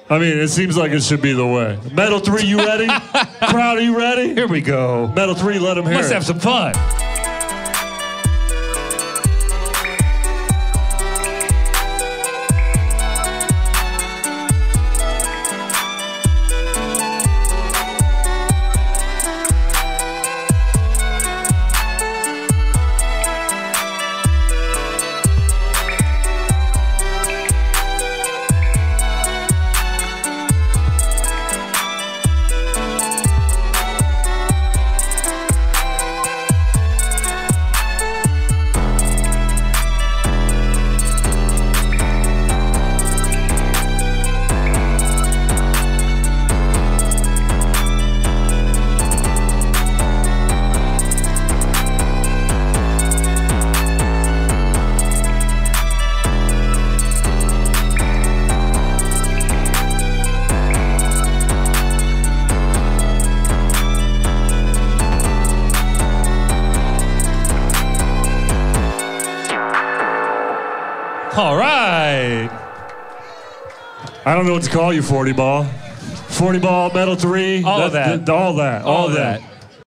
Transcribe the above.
I mean, it seems like it should be the way. Metal 3, you ready? Crowd, are you ready? Here we go. Metal 3, let them hear Let's it. have some fun. All right. I don't know what to call you, 40 ball. 40 ball, Metal 3. All of that. All that.